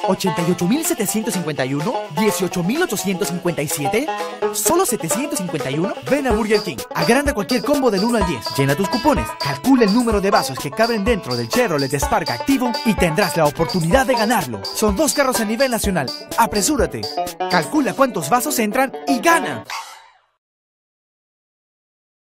¿88.751? ¿18.857? ¿Solo 751? Ven a Burger King. Agranda cualquier combo del 1 al 10. Llena tus cupones. Calcula el número de vasos que caben dentro del Chevrolet Spark activo y tendrás la oportunidad de ganarlo. Son 2 carros a nivel nacional. ¡Apresúrate! Calcula cuántos vasos entran y gana.